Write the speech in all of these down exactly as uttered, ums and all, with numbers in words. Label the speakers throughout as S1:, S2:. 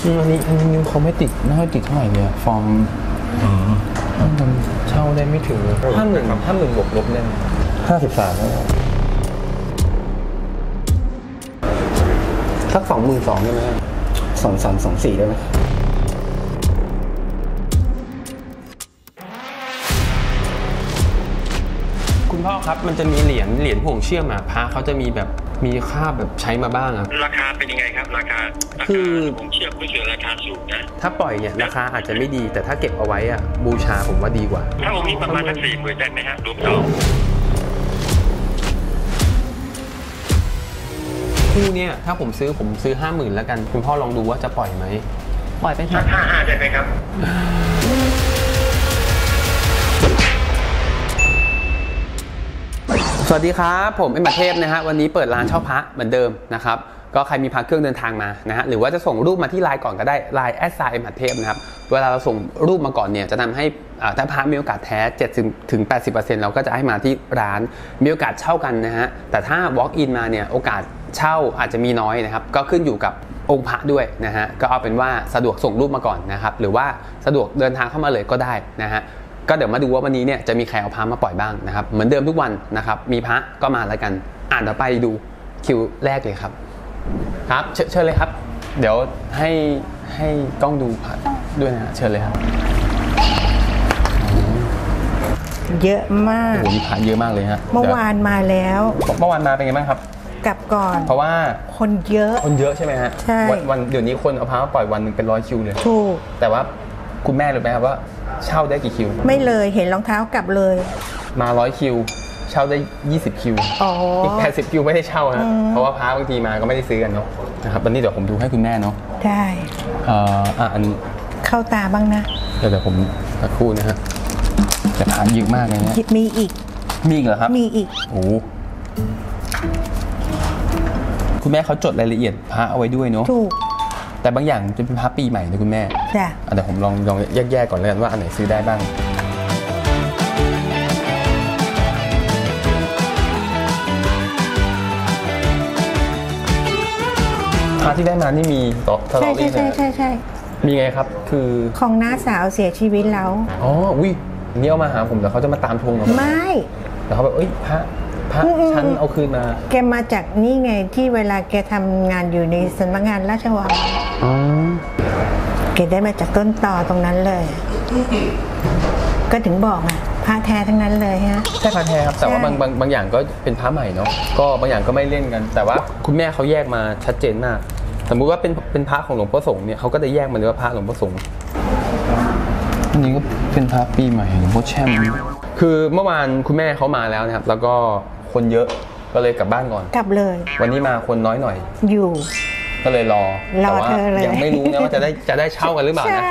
S1: อันนี้อันนี้เขาไม่ติดไม่ค่อยติดเท่าไหร่เลยฟอร์มมันเช่าได้ไม่ถึงห้าหมื่นห้าหมื่นบวกลบได้ห้าสิบสามสักสองหมื่นสองได้ไหมสองสามสองสี่ได้ไหมคุณพ่อครับมันจะมีเหรียญเหรียญห่วงเชื่อมอ่ะพระเขาจะมีแบบมีค่าแบบใช้มาบ้างอ่ะ
S2: ราคาเป็นยังไงครับราคาคือผมเชื่อผู้เชื่อราคาสูงนะ
S1: ถ้าปล่อยเนี่ยราคาอาจจะไม่ดีแต่ถ้าเก็บเอาไว้อ่ะบูชาผมว่าดีกว่า
S2: ถ้าองค์นี้ประมาณสักสี่หมื่นได้ไหมฮะรวมสอง
S1: คู่เนี่ยถ้าผมซื้อผมซื้อห้าหมื่นแล้วกันคุณพ่อลองดูว่าจะปล่อยไหมปล่อยไปเถอะ
S2: ห้าห้าได้ไหมครับ
S1: สวัสดีครับผมเอ็มบัตเทพนะฮะวันนี้เปิดร้านเช่าพระเหมือนเดิมนะครับก็ใครมีพระเครื่องเดินทางมานะฮะหรือว่าจะส่งรูปมาที่ไลน์ก่อนก็ได้ไลน์แอดไซน์เอ็มบัตเทพนะครับเวลาเราส่งรูปมาก่อนเนี่ยจะทำให้ถ้าพระมีโอกาสแท้ เจ็ดสิบถึงแปดสิบเปอร์เซ็นต์ เราก็จะให้มาที่ร้านมีโอกาสเช่ากันนะฮะแต่ถ้า walk in มาเนี่ยโอกาสเช่าอาจจะมีน้อยนะครับก็ขึ้นอยู่กับองค์พระด้วยนะฮะก็เอาเป็นว่าสะดวกส่งรูปมาก่อนนะครับหรือว่าสะดวกเดินทางเข้ามาเลยก็ได้นะฮะก็เดี๋ยวมาดูว่าวันนี้เนี่ยจะมีใครเอาพระมาปล่อยบ้างนะครับเหมือนเดิมทุกวันนะครับมีพระก็มาแล้วกันอ่านต่อไปดูคิวแรกเลยครับครับเชิญเลยครับเดี๋ยวให้ให้กล้องดูพระด้วยนะเชิญเลยครับ
S3: เยอะมาก
S1: โอ้โหมีพระเยอะมากเลยฮะ
S3: เมื่อวานมาแล้ว
S1: เมื่อวานมาเป็นไงบ้างครับ
S3: กลับก่อน
S1: เพราะว่า
S3: คนเยอะ
S1: คนเยอะใช่ไหมฮะ
S3: ใช่
S1: วันเดี๋ยวนี้คนเอาพระมาปล่อยวันหนึ่งเป็นร้อยคิวเลย
S3: ถูก
S1: แต่ว่าคุณแม่รู้ไหมครับว่าเช่าได้กี่คิว
S3: ไม่เลยเห็นรองเท้ากลับเลย
S1: มาร้อยคิวเช่าได้ยี่สิบคิวอีกแปดสิบคิวไม่ได้เช่าฮะเพราะว่าพระบางทีมาก็ไม่ได้ซื้อกันเนาะนะครับวันนี้เดี๋ยวผมดูให้คุณแม่เนาะ
S3: ได้
S1: เอ่ออ่ะอัน
S3: เข้าตาบ้างนะ
S1: เดี๋ยวเดี๋ยวผมสักครู่นะฮะแต่พระเยอะมากเลยนะ
S3: มีอีก
S1: มีอีกเหรอครับ
S3: มีอีก
S1: โอ้คุณแม่เขาจดรายละเอียดพระเอาไว้ด้วยเนาะ
S3: ถูก
S1: แต่บางอย่างจะเป็นพระปีใหม่นะคุณแม่
S3: จ้ะ
S1: เดี๋ยวผมลองลองแยกๆก่อนแล้วกันว่าอันไหนซื้อได้บ้างพระที่ได้มานี่มีต่อตลอดเลยนะใช่
S3: ใช่ใช่
S1: มีไงครับคือ
S3: ของน้าสาวเสียชีวิตแล้ว
S1: อ๋อวินี่เอามาหาผมแต่เขาจะมาตามทวงเหรอ
S3: ไม่
S1: แล้วเขาแบบเอ้ยพระพระฉันเอาคืนมา
S3: แกมาจากนี่ไงที่เวลาแกทำงานอยู่ในสำนักงานราชวัง
S1: อ๋อ
S3: แกได้มาจากต้นตอตรงนั้นเลยก็ถึงบอกอ่ะพระแท้ทั้งนั้นเลยฮะ
S1: ใช่พระแท้ครับแต่ว่าบางบางบางอย่างก็เป็นพระใหม่เนาะก็บางอย่างก็ไม่เล่นกันแต่ว่าคุณแม่เขาแยกมาชัดเจนมากสมมุติว่าเป็นเป็นพระของหลวงพ่อสงฆ์เนี่ยเขาก็จะแยกมาเลยว่าพระหลวงพ่อสงฆ์อันนี้ก็เป็นพระปีใหม่หลวงพ่อแช่มคือเมื่อวานคุณแม่เขามาแล้วนะครับแล้วก็คนเยอะก็เลยกลับบ้านก่อน
S3: กลับเลย
S1: วันนี้มาคนน้อยหน่อย
S3: อยู่
S1: ก็เลยรอแต่ว่ายังไม่รู้นะว่าจะได้จะได้เช่ากันหรือเปล่านะ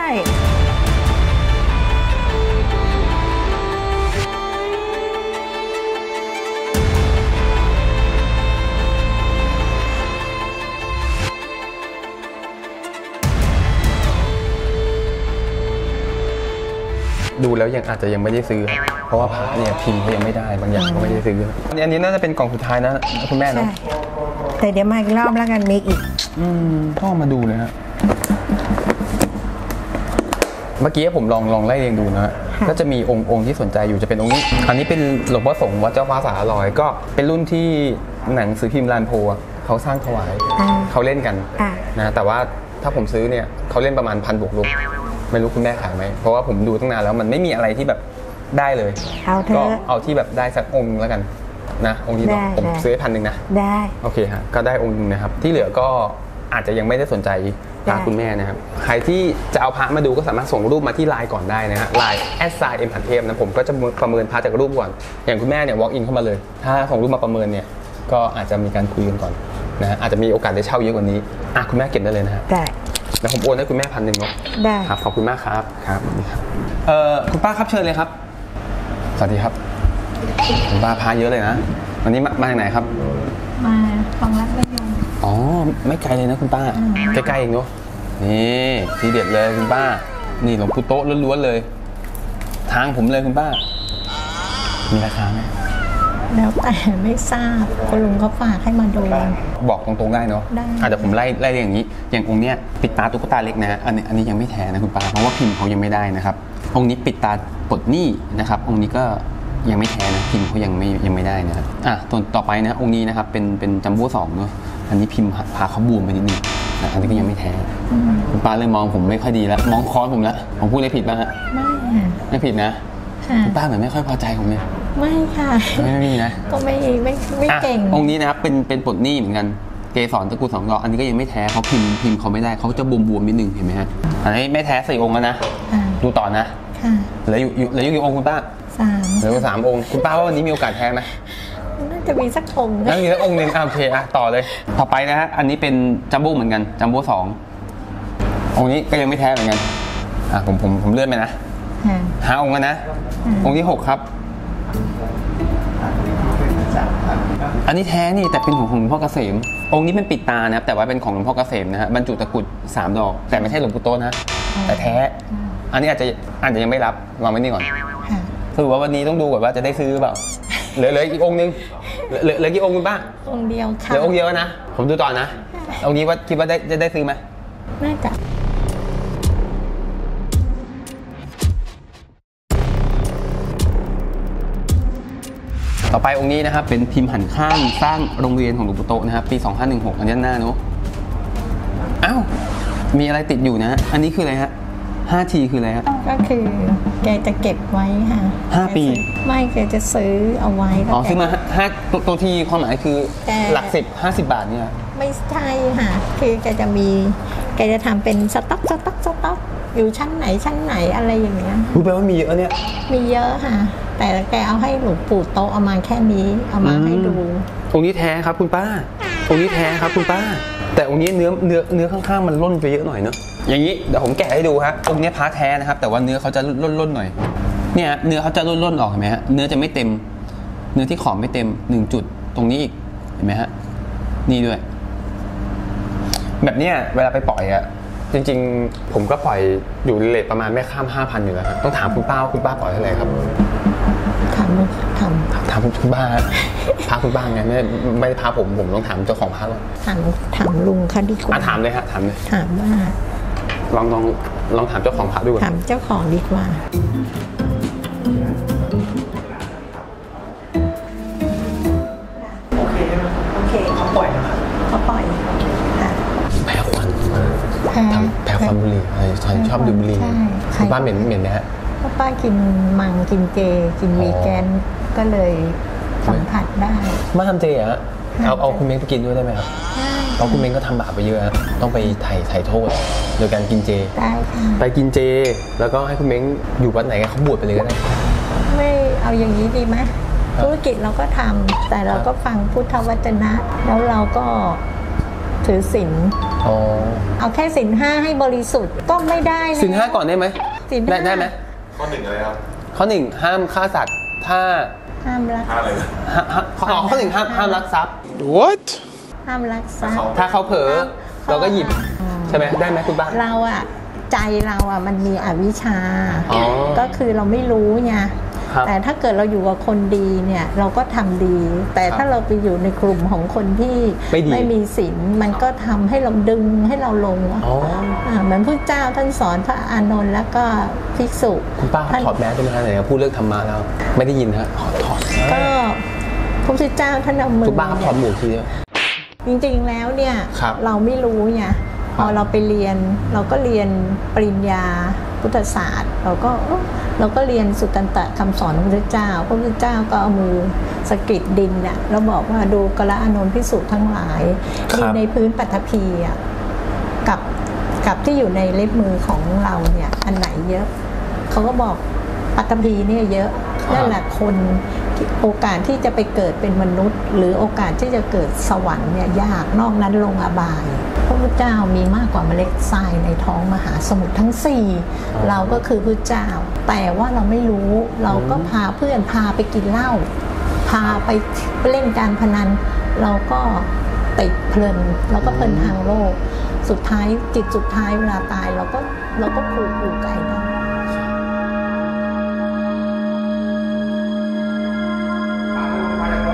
S1: ดูแล้วยังอาจจะยังไม่ได้ซื้อเพราะว่าพระเนี่ยพิมพ์เขายังไม่ได้บางอย่างก็ไม่ได้ซื้ออันนี้น่าจะเป็นกล่องสุดท้ายนะคุณแม่เนาะ
S3: แต่เดี๋ยวมาอีกรอบแล้วกันมีอีก
S1: อืมพ่อมาดูเลยฮะเมื่อกี้ผมลองลองไล่เรียงดูนะฮะก็จะมีองค์องค์ที่สนใจอยู่จะเป็นองค์นี้อันนี้เป็นหลวงพ่อสงฆ์วัดเจ้าฟ้าสาลอยก็เป็นรุ่นที่หนังสือพิมพ์ลานโพเขาสร้างถวายเขาเล่นกันนะแต่ว่าถ้าผมซื้อเนี่ยเขาเล่นประมาณพันบวกลบไม่รู้คุณแม่ขายไหมเพราะว่าผมดูตั้งนานแล้วมันไม่มีอะไรที่แบบได้เลยก็เอาที่แบบได้สักองค์แล้วกันนะองค์นี้ผมซื้อพันหนึ่งนะ
S3: ได้
S1: โอเคฮะก็ได้องค์นึงนะครับที่เหลือก็อาจจะยังไม่ได้สนใจพระคุณแม่นะครับใครที่จะเอาพระมาดูก็สามารถส่งรูปมาที่ไลน์ก่อนได้นะฮะไลน์แอดไซน์เอ็มพันเทพนะผมก็จะประเมินพระจากรูปก่อนอย่างคุณแม่เนี่ย walk in เข้ามาเลยถ้าส่งรูปมาประเมินเนี่ยก็อาจจะมีการคุยกันก่อนนะฮะอาจจะมีโอกาสได้เช่าเยอะกว่านี้อ่ะคุณแม่เก็บได้เลยนะฮะ
S3: ได้
S1: เดี๋ยวผมโอนให้คุณแม่พันหนึ่งเนาะ
S3: ได้
S1: ครับขอบคุณมากครับครับนี่ครับเอ่อคุณป้าครับเชิญเลยครับสวัสดีครับคุณป้าพาเยอะเลยนะวันนี้มาจากไหนครับ
S4: มาคลองลัดระยอง
S1: อ๋อไม่ไกลเลยนะคุณป้าใกล้ๆเองเนาะนี่ทีเด็ดเลยคุณป้านี่หลวงปู่โต๊ะล้วนๆเลยทางผมเลยคุณป้ามีราคาไหม
S3: แล้วแต่ไม่ทราบคุณลุงเขาฝากให้มาดู
S1: บอกตรงๆได้เนาะ
S3: ได้
S1: อาจจะผมไล่ไล่เรียงอย่างนี้ อย่างองค์เนี้ยปิดตาตุ๊กตาเล็กนะฮะอันนี้อันนี้ยังไม่แท้นะคุณป้าเพราะว่าพิมพ์เขายังไม่ได้นะครับองค์นี้ปิดตาปลดหนี้นะครับองค์นี้ก็ยังไม่แท้นะพิมพ์เขายังไม่ยังไม่ได้นะครับอ่ะตัวต่อไปนะองค์นี้นะครับเป็นเป็นจัมโบ้สองเนาะอันนี้พิมพ์พาเขาบูมไปนิดนึงนะอันนี้ก็ยังไม่แท้คุณป้าเลยมองผมไม่ค่อยดีแล้วมองคอนผมแล้วผมพูดอะไรผิดบ้างฮะ
S3: ไม่ค่ะ
S1: ไม่ผิดนะ
S3: ค่ะ
S1: คุณป้าเหมือนไม่ค่อยพอใจผมเลย
S3: ไม่ค่ะ
S1: ไม่มีนะ
S3: ก็ไม่ไม่ไม่เก่ง
S1: อ่ะองค์นี้นะครับเป็นเป็นปลดหนี้เหมือนกันเกสรตระกูลสองดอกอันนี้ก็ยังไม่แท้เขาพิมพ์พิมพ์เขาไม่ได้เขาจะบวมบวมๆนิดนึงเห็นไหมฮะอันนี้ไม่แท้สี่องค์แล้วนะ
S3: ค่ะ
S1: ดูต่อนะ
S3: ค่ะ
S1: เหลืออยู่อยู่เหลืออยู่กี่องค์คุณป้า
S3: สาม
S1: เหลืออยู่สามองค์คุณป้าว่าวันนี้มีโอกาสแท้ไหม
S3: น่าจะมีสักองค์
S1: นั่นมีสักองค์หนึ่งอ่ะโอเคอ่ะต่อเลยต่อไปนะฮะอันนี้เป็นจัมโบ้เหมือนกันจัมโบ้สององค์นี้ก็ยังไม่แท้เหมือนกันอ่ะผมผมผมเลื่อนไปนะ
S3: ค่ะ
S1: หาองค์กันนะ องค์ที่หกครับ อันนี้แท้นี่แต่เป็นของหลวงพ่อเกษมองค์นี้เป็นปิดตานะครับแต่ว่าเป็นของหลวงพ่อเกษมนะฮะบรรจุตะกรุดสามดอกแต่ไม่ใช่หลวงปู่โตนะแต่แท้อันนี้อาจจะอาจจะยังไม่รับวางไว้นี่ก่อน
S3: ค่ะ
S1: สรุปว่าวันนี้ต้องดูก่อนว่าจะได้ซื้อหรือเปล่าเหลือเหลืออีกองค์นึงเหลือเหลือกี่องค์คุณป้า
S3: องค์เดียวค่ะ
S1: เหลือองค์เดียวนะ ผมดูต่อนะ องค์นี้ว่าคิดว่าได้จะได้ซื้อไหม
S3: น่าจะ
S1: ต่อไปองค์นี้นะครับเป็นพิมพ์หันข้างสร้างโรงเรียนของหลวงปู่โตนะครับปีสองพันสิบหกอันนี้หน้าเนาะอ้าวมีอะไรติดอยู่นะอันนี้คืออะไรฮะ ห้าที คืออะไรฮะ
S3: ก็คือแกจะเก็บไว้ค่ะ
S1: ห้าปี
S3: ไม่แกจะซื้อเอาไว้แล้ว
S1: อ๋อ
S3: แก
S1: ซื้อมาห้าตัวตัวทีความหมายคือ
S3: แต่
S1: หลักสิบห้าสิบบาทเนี่ย
S3: ไม่ใช่ค่ะ คือแกจะมีแกจะทำเป็นสต็อกสต็อกสต็อกอยู่ชั้นไหนชั้นไหนอะไรอย่างเงี้ย
S1: รู้แปลว่ามีเยอะเนี่ย
S3: มีเยอะค่ะ แต่แกเอาให้หลวงปู่โตเอามาแค่นี้เอามาให้ดู
S1: องค์นี้แท้ครับคุณป้า องค์นี้แท้ครับคุณป้า แต่องค์นี้เนื้อเนื้อเนื้อข้างๆมันร่นไปเยอะหน่อยเนอะอย่างนี้เดี๋ยวผมแกะให้ดูฮะองค์นี้พระแท้นะครับแต่ว่าเนื้อเขาจะร่นๆหน่อยเนี่ยเนื้อเขาจะร่นๆออกเห็นไหมฮะเนื้อจะไม่เต็ม เนื้อที่ขอบไม่เต็มหนึ่งจุดตรงนี้อีกเห็นไหมฮะนี่ด้วย แบบเนี้ยเวลาไปปล่อยอะจริงๆผมก็ปล่อยอยู่เลทประมาณไม่ข้ามห้าพันอยู่แล้วครับต้องถามคุณป้าว่าคุณป้าปล่อยเท่าไหร่ครับ
S3: ทำท
S1: ถามคุณป้าพาคุณป้าไงไม่ไม่ได้พาผมผมต้องถามเจ้าของพระหรอก
S3: ำถามถามลุงเขาดีกว่า
S1: อ่ะถามเลยฮะถามเลย
S3: ถามว่า
S1: ลองลองลองถามเจ้าของพระดูก่อน
S3: ถามเจ้าของดีกว่า
S5: โอเคใช่ไหม
S3: โอเค
S5: เขาปล่อยนะครับ
S3: เขาปล่อยค่ะ
S1: แพ้ควัน
S3: แพ้
S1: ทำแพ้ควันบุหรี่ใช่ฉันชอบดื่มบุหรี่
S3: ใช่
S1: คุณป้าเหม็นเหม็นไหมฮะ
S3: เพราะป้ากินมังกินเจกิน
S1: อ๋อ
S3: วีแกนก็เลยสัมผัสได้
S1: มาทำเจอะฮะเอาเอาคุณเม้งไปกินด้วยได้ไหมครับ
S3: ใช่
S1: เพราะคุณเม้งก็ทำบาปไปเยอะฮะต้องไปไถ่ไถ่โทษโดยการกินเจ
S3: ได้ค่ะ
S1: ไปกินเจ แล้วก็ให้คุณเม้งอยู่วัดไหนกันเขาบวชไปเลยก็ได้
S3: ไม่เอาอย่างนี้ดีไหมธุรกิจเราก็ทำแต่เราก็ฟังพุทธวจนะ แล้วเราก็ถือศีล
S1: อ๋อ
S3: เอาแค่ศีลห้าให้บริสุทธิ์ก็ไม่ได้ะ
S1: สินห้าก่อนได้ไหม
S3: ศีล
S1: ได้
S3: ห้า
S1: ได้ไหม
S2: ข้อหนึ่งอะไรครับ
S1: ข้อหนึ่งห้ามฆ่าสัตว์ถ้า
S3: ห้ามรัก
S2: ห้าอะไรนะ
S1: ห้าห้าข้ออ๋อข้อหนึ่งห้ามห้ามลักทรัพย์
S3: ห้ามรักทรัพย์
S1: ถ้าเขาเผลอเราก็หยิบใช่ไหมได้ไหมคุณป้า
S3: เราอะใจเราอะมันมีอวิชชา
S1: อ๋อ
S3: ก็คือเราไม่รู้ไง
S1: ครับ
S3: แต่ถ้าเกิดเราอยู่กับคนดีเนี่ยเราก็ทำดี แต่ถ้าเราไปอยู่ในกลุ่มของคนที่
S1: ไม่ดี
S3: มีศีลมันก็ทำให้เราดึงให้เราลง
S1: อ๋อ
S3: อ่าเหมือนพระเจ้าท่านสอนพระอานนท์แล้วก็ภิกษุ
S1: คุณป้า
S3: ท่าน
S1: ถอดแมสได้ไหมฮะไหนๆพูดเรื่องธรรมะแล้ว ไม่ได้ยินฮะขอถอด
S3: ก็พระพุทธเจ้าท่านเอามือ
S1: คุณป้าถอดหมวกทีเดียว
S3: จริงๆแล้วเนี่ย
S1: ครับ
S3: เราไม่รู้ไงพอเราไปเรียนเราก็เรียนปริญญาพุทธศาสตร์ เราก็เอ้อเราก็เรียนสุตตันตคำสอนของพระพุทธเจ้าพระพุทธเจ้าก็เอามือสะกิดดินน่ะแล้วบอกว่าดูกระอานนท์พิสุทั้งหลาย
S1: ครับ
S3: ดินในพื้นปัตภีอ่ะกับกับที่อยู่ในเล็บมือของเราเนี่ยอันไหนเยอะเขาก็บอกปัตภีเนี่ยเยอะนั่นแหละคนที่โอกาสที่จะไปเกิดเป็นมนุษย์ หรือโอกาสที่จะเกิดสวรรค์เนี่ยยากนอกนั้นลงอบายพระพุทธเจ้ามีมากกว่าเมล็ดทรายในท้องมหาสมุทรทั้งสี่เราก็คือพระเจ้า แต่ว่าเราไม่รู้เราก็พาเพื่อนพาไปกินเหล้าพาไปเล่นการพนัน เราก็ติดเพลินเราก็เพลินทางโลกสุดท้ายจิตสุดท้ายเวลาตายเราก็เราก็ผูกผูกไก่ได้
S2: ม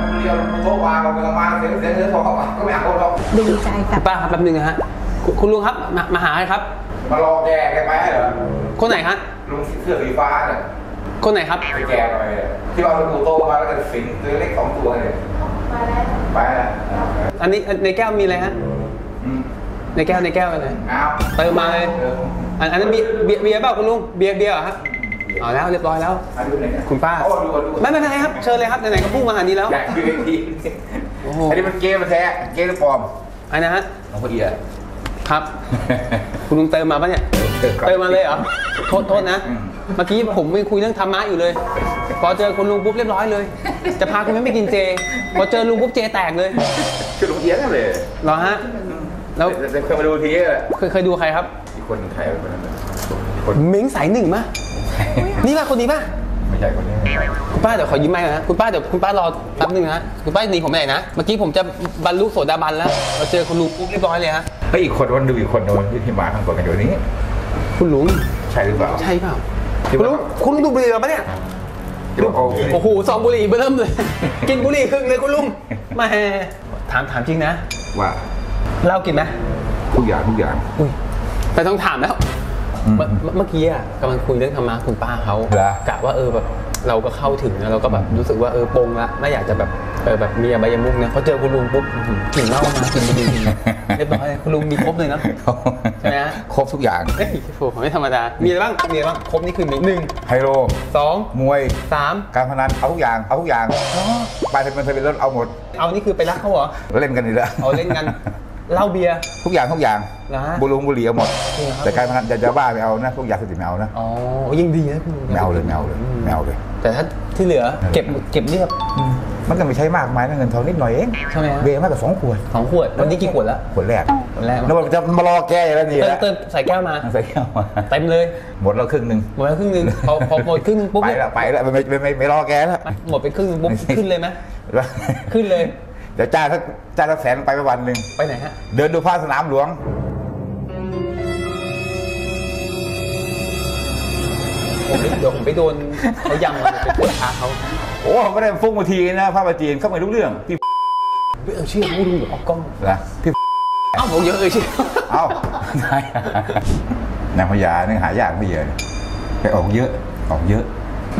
S5: โทรมาเราไปทำมาเสียงเสียงเสียงโทรเข้ามาก็ไม่เอาหรอก
S3: ดีใจกับ
S1: ป้าครับแป๊บนึงนะฮะคุณคุณลุงครับมามาหาใครครับ
S5: มารอแกแกไปเหรอ
S1: คนไหนฮะ
S5: ลุงเสื้อสีฟ้าเนี่ย
S1: คนไหนครับ
S5: ไปแกหน่อยที่เอาตะปูโตมาแล้วก็สิงตัวเล็กสองตัวเนี่ยไปแล้ว
S1: อันนี้ในแก้วมีอะไรฮะ
S5: อืม
S1: ในแก้วในแก้วอะไร
S5: เอา
S1: เติมมาเลยอันอันนั้นเบียร์เบียร์เบียร์เปล่าคุณลุงเบียร์เบียร์เหรอครับเอาแล้วเรียบร้อยแล้ว
S5: มาดูหน่อย
S1: คุณป้า
S5: เอาดูดู
S1: ไม่ไม่ไม่ครับเชิญเลยครับไหนๆก็พุ่งมาหานี้แล้ว
S5: อยากดูอีกที
S1: โอ้โห
S5: อันนี้มันเกมมันแท้เกมปลอม
S1: อันนะฮะ
S5: น้องพอดีอะ
S1: ครับ คุณลุงเติมมาปะเนี่ยเติมมาเลยเหรอโทษโทษนะ เมื่อกี้ผมไม่คุยเรื่องธรรมะอยู่เลย พอเจอคุณลุงปุ๊บเรียบร้อยเลย จะพาคุณแม่ไปกินเจ พอเจอลุงปุ๊บเจแตกเลย
S5: คือลุงเอี้ยงเลย
S1: เหรอฮะ แล้ว
S5: เคยมาดูทีอะ
S1: เคยเคยดูใครครับ
S5: อีกคนไทยคนนั้นคน
S1: เม้งสายหนึ่งมะนี่ป่ะคนนี้ป่ะ
S5: ไม่ใช่คนนี้
S1: คุณป้าเดี๋ยวขอยิ้มไมค์หน่อยนะคุณป้าเดี๋ยวคุณป้ารอแป๊บนึงนะคุณป้าหนีผมไปไหนนะ เมื่อกี้ผมจะบรรลุโสดาบันแล้วเราเจอคุณลุงปุ๊บเรียบร้อยเลยฮะ
S5: เฮ้ยอีกคนวันดูอีกคนนึงที่มาข้างบนกันอยู่นี้
S1: คุณลุง
S5: ใช่หรือเปล่า
S1: ใช่เปล่าคุณลุงคุณลุงดูบุหรี่เหรอปะเนี่ย โอ้โหซองบุหรี่เบิ่มเลย กินบุหรี่ครึ่งเลยคุณลุงแมาถามถามจริงนะ
S5: ว่า
S1: เหล้ากินไหม
S5: ทุกอย่างทุกอย่าง
S1: อุ้ยแต่ต้องถามแล้ว เมื่อเมื่อกี้อ่ะกำลังคุยเรื่องธรรมะคุณป้าเขา
S5: เหรอ
S1: กะว่าเออแบบเราก็เข้าถึงแล้วเราก็แบบรู้สึกว่าเออปงละไม่อยากจะแบบเออแบบมีอบายมุกเนี่ยพอเจอคุณลุงปุ๊บอื้อหือกลิ่นเหล้ามากินบุหรี่เรียบร้อยคุณลุงมีครบเลยนะ ใช่ไหมฮะ
S5: ครบทุกอย่าง
S1: เอ้ยโอ้โหไม่ธรรมดา มีอะไรบ้าง มีอะไรบ้าง ครบนี่คือหนึ่งหนึ่ง
S5: ไฮโล
S1: สอง
S5: มวย
S1: สาม
S5: การพนันเอาทุกอย่างเอาทุกอย่างไปทะเบียนทะเบียนรถเอาหมด
S1: เอานี่คือไปรักเขาเหรอ
S5: เล่นกันนี่แหละ
S1: เอาเล่นกัน เหล้าเบียร์
S5: ทุกอย่างทุกอย่าง
S1: เหรอฮะ
S5: บุหรี่บุหรี่เอาหมด
S1: จริงเหรอครับ
S5: แต่การพนันจะจะบ้าไม่เอานะพวกยาเสพติดไม่เอานะ
S1: อ๋อยังดีนะคุณลุง
S5: ไม่เอาเลยไม่เอาเลยไม่เอาเลย
S1: แต่ถ้าที่เหลือเก็บเก็บเรียบ
S5: มันก็ไม่ใช่มากมายนะเงินทองนิดหน่อยเอง
S1: ใช่ไหมฮะ
S5: เบรมากกว่าสองขวด
S1: สองขวดวันนี้กี่ขวดแล้ว
S5: ขวดแรก
S1: ขวดแรก
S5: แล้วมันจะมารอแก้แล้วนี่
S1: เติ
S5: แห
S1: ม
S5: ละ
S1: เติมใส่แก้วมา
S5: ใส่แก้วมา
S1: เต็มเลย
S5: หมดแล้วครึ่งหนึ่ง
S1: หมดแล้วครึ่งหนึงพอพอหมดครึ่งหนึงปุ๊บ
S5: ไปแล้วไปแล้วไม่ไม่ไม่ไม่ไม่รอแกแล้ว
S1: หมดไปครึ่งหนึงปุ๊บขึ้นเลยไหมขึ้นเลย
S5: เดี๋ยวจ้างสักจ้างสักแสนไปไปวันหนึ่ง
S1: ไปไหนฮะ
S5: เดินดูภาพสนามหลวง
S1: ผมเดี๋ยวผมไปโดนเขายำมาไปปวดขาเขา
S5: โอ้ไม่ได้ฟุ้งมาทีนะภาพจีนเขาไม่รู้เรื่องพี่
S1: ไม่เอาชื่อพูดดูออกกล้อง
S5: นะพี่
S1: เอ้าผมเยอะเลยชื่อ
S5: เอ้าได้นางพญาเนี่ยหายากไม่เยอะไปออกเยอะออกเยอะ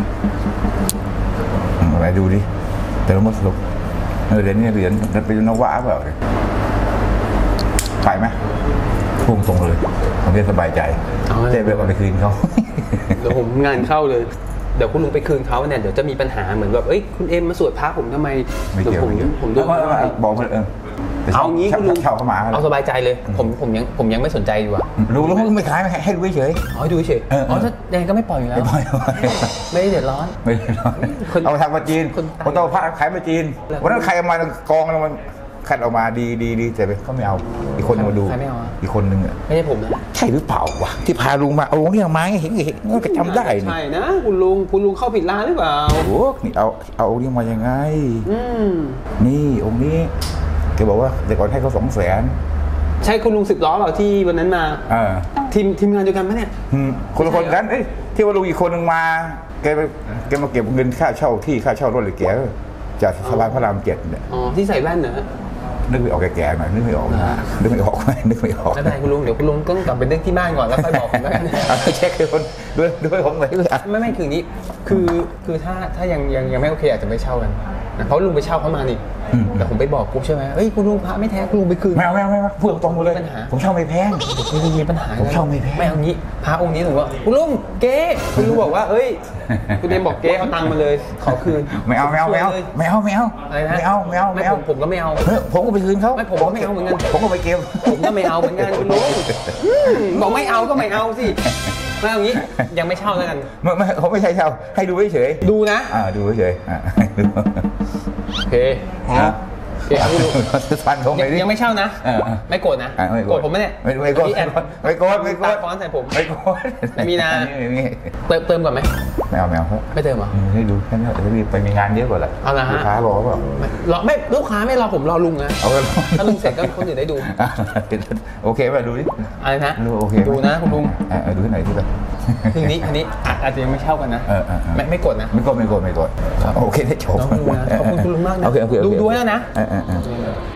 S5: อืมไปดูดิแต่ละมดสรุปเออเดี๋ยวนี้เหรียญจะเป็นนวะเปล่าเลยไปไหมพุ่งตรงเลยผมจะสบายใจเจ๊ไปเอาไปคืนเขา
S1: เดี๋ยวผมงานเข้าเลย เดี๋ยวคุณลุงไปคืนเขาเนี่ยเดี๋ยวจะมีปัญหาเหมือนแบบเอ้ยคุณเอ็มมาสวดพระผมทำไม
S5: ไม่
S1: เดี๋ย
S5: เกี่ยว
S1: วผม
S5: ไม่เกี่ยว
S1: ผมด้วย
S5: บอกมันเออ
S1: เอางี้คุณลุง
S5: เช่าเข้ามา
S1: เอาสบายใจเลยผมผมยังผมยังไม่สนใจดีกว่า
S5: รู้แล้วไม่ขายให้ดูเฉย
S1: อ๋อดูเฉย
S5: เออเออ
S1: อ๋อถ้ายังไงก็ไม่ปล่อยอยู่แล้ว
S5: ไม่ปล่อย
S1: ไม่ได้เดือดร้อน
S5: ไม่ได้หรอก
S1: คน
S5: เอาทำมาจีน
S1: คนตาย
S5: คนต้องพระขายมาจีนวันนั้นใครเอามากองแล้วมันคัดออกมาดีดีดีแต่เขาไม่เอาอีกคนนึงมาดู
S1: ใครไม่เอาอะ
S5: อีกคนนึงอ่ะ
S1: ไม่ใช่ผมนะ
S5: ใช่หรือเปล่าวะที่พาลุงมาเอาลุงเนี่ยมาเห็นเห็นก็จำได้นี่
S1: ใช่นะคุณลุงคุณลุงเข้าผิดร้านหรือเปล่า
S5: โอ้โหนี่เอาเอาองค์นี้มายังไง
S1: อืม
S5: นี่องค์นี้แกบอกว่าแต่ก่อนให้เขาสองแสน
S1: ใช่คุณลุงสิบล้อเปล่าที่วันนั้นมา
S5: อ่า
S1: ทีมทีมงานเดียวกันปะเนี่ย
S5: อืมคนละคนกันเอ้ยที่ว่าลุงอีกคนนึงมาแกไปแกมาเก็บเงินค่าเช่าที่ค่าเช่ารถเลยแกจากสะพานพระรามเจ็ดเนี่ย
S1: อ๋อที่ใส่แว่นเหรอ
S5: นึกไม่ออกแก่ๆหน่อยนึกไม่ออกนะนึกไม่ออกนึกไม่ออก
S1: ไม่เป็นไรคุณลุงเดี๋ยวคุณลุงต้องกลับไปนึกที่บ้านก่อนแล้วค่อยบอกผมแล้วกัน
S5: เอาเช็คคือคนด้วยด้วยผมเลย
S1: ไม่ไม่คืออย่างนี้คือคือถ้าถ้ายังยังยังไม่โอเคอาจจะไม่เช่ากันนะเพราะลุงไปเช่าเขามานี่แต่ผมไปบอกปุ๊บใช่ไหมเฮ้ยคุณลุงพระไม่แท้คุณลุงไปคืน
S5: ไม่เอาไม่เอาไม่เอาพูดตรงๆเลย
S1: ปัญหา
S5: ผมเช่าไม่แพง
S1: คุณลุงมีปัญหา
S5: ผมเช่าไม่แพง
S1: ไม่เอางี้พระองค์นี้ผมว่าคุณลุงเก๊คุณลุงบอกว่าเอ้ยคุณเดมบอกเก๊เอาตังค์มาเลยขอคืน
S5: ไม่เอาไม่เอาไม่เอาไม่เอาไม่เอา
S1: อะไรนะ
S5: ไม่เอาไม่เอาไม่เอา
S1: ผมผมก็ไม่เอา
S5: เฮ้ยผมก็ไปคืนเขา
S1: ไม่ผมก็ไม่เอาเหมือนกัน
S5: ผมก็ไปเก็บ
S1: ผมก็ไม่เอาเหมือนกันคุณลุงอืมบอกไม่เอาก็ไม่เอาสิไม่เอางี้ยังไม่เช่าแล้วกัน
S5: ไม่ไม่เขาไม่ใช่เช่าให้ดูเฉย
S1: ดูนะ
S5: อ่าดูเฉยอ่าดู
S1: โอเค
S5: นะ
S1: โอเคครับคุณลุง
S5: ฟันผม
S1: ยัง
S5: เลยดิ
S1: ยังไม่เช่านะ
S5: เออเออ
S1: ไม่โกรธนะ
S5: อ่ะไม่โกรธ
S1: ผมไหมเนี่ย
S5: ไม่ไม่โกรธ
S1: พี่แอน
S5: ไม่โกรธไม่โกรธ
S1: ตาฟ้อนใส่ผม
S5: ไม่โกรธ
S1: ไม่มีนะ
S5: ไม่มี
S1: เติมเติมก่อนไหม
S5: ไม่เอาไม่เอา
S1: ไม่เติมเหรอ
S5: ให้ดูแค่นี้เดี๋ยวไปมีงานเยอะกว่าแหละ
S1: เอาละฮะ
S5: ลูกค้าบอกว่าแบบ
S1: ไม่รอไม่ลูกค้าไม่รอผมรอลุงนะ
S5: เอาไป
S1: ถ้าลุงเสร็จก็คนอื่นได้ดู
S5: โอเคป่ะดูดิ
S1: อะไรนะ
S5: ดูโอเค
S1: ดูนะคุณลุง
S5: อ่าดูที่ไหนที่ไหน
S1: คืนนี้อันนี้อาอาจจะยังไม่เช่ากันนะ
S5: เออเออเออ
S1: ไม่ไม่กดนะ
S5: ไม่กดไม่กดไม่กดโอเคได้จบ
S1: น้องลุงนะขอบคุณคุณลุงมากนะ
S5: โอเคโอเคโอเค
S1: ดูดูให้แล้วนะ
S5: เออเออเออ